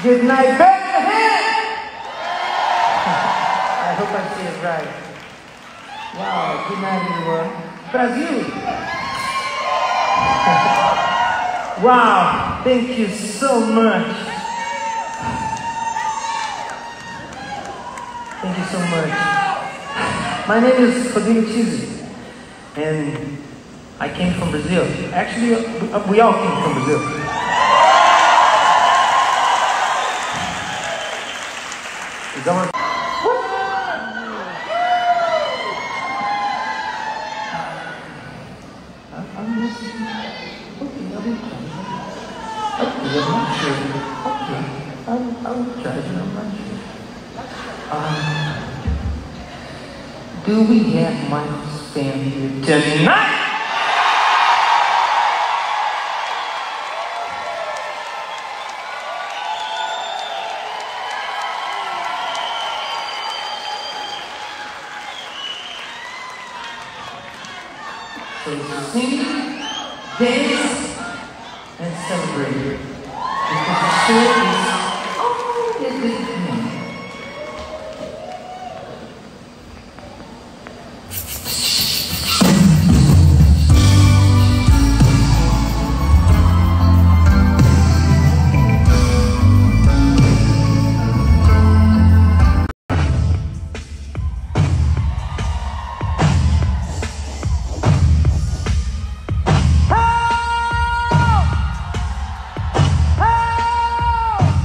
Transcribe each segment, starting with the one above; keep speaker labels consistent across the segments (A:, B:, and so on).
A: Good night, Bethlehem! I hope I say it right. Wow, good night, everyone. Brasil! Wow, thank you so much. Thank you so much. My name is Rodrigo Chizzi, and I came from Brazil. Actually, we all came from Brazil. Is that what? I'm listening. Okay, I'm not sure. Okay, I'll try it. I'm not sure. Do we have Michael Stan here tonight? So sing, dance, and celebrate. Because the show is all that we can.
B: Hey!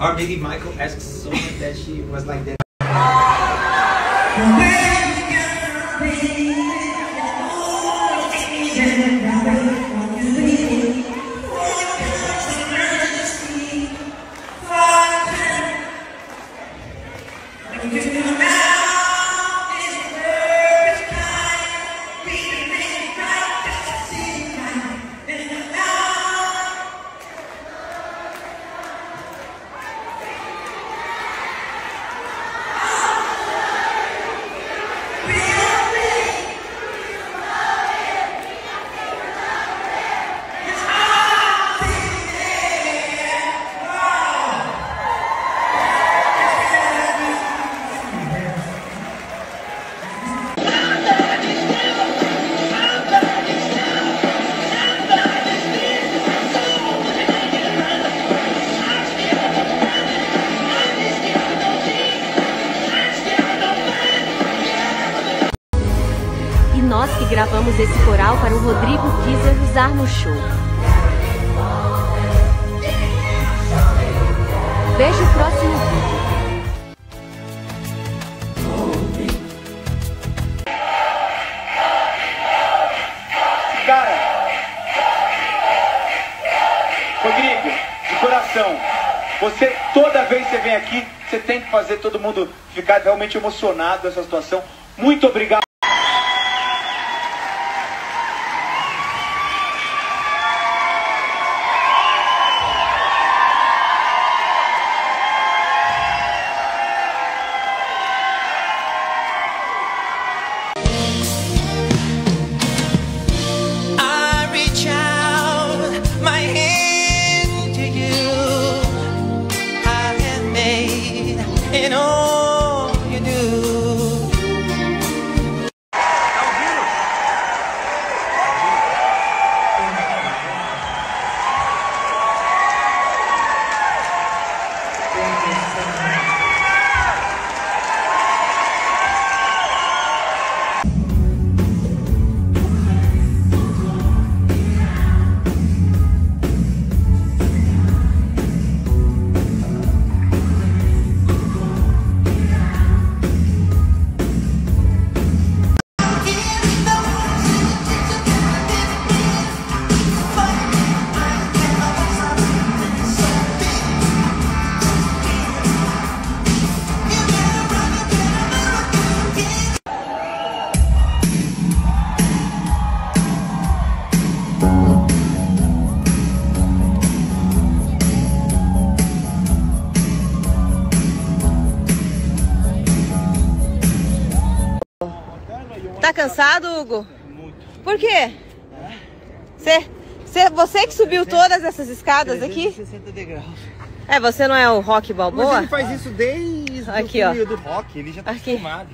B: Or maybe Michael asked someone that she was like that.
C: Nós que gravamos esse coral para o Rodrigo quiser usar no show. Veja o próximo vídeo.
D: Cara, Rodrigo, de coração, você, toda vez que você vem aqui, você tem que fazer todo mundo ficar realmente emocionado com essa situação. Muito obrigado.
B: In all you do.
E: Tá cansado, Hugo? Muito. Por quê? Você que subiu todas essas escadas aqui?
F: 360 degraus.
E: É, você não é o Rock Balboa?
F: Mas ele faz isso desde
E: aqui, ó.
F: do rock, ele já tá
E: aqui.
F: acostumado.